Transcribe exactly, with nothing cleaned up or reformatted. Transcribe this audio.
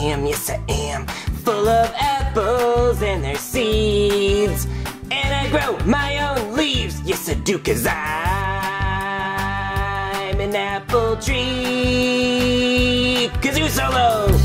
am, yes I am. Full of apples and their seeds. And I grow my own leaves, yes I do, 'cause I'm an apple tree. Kazoo solo!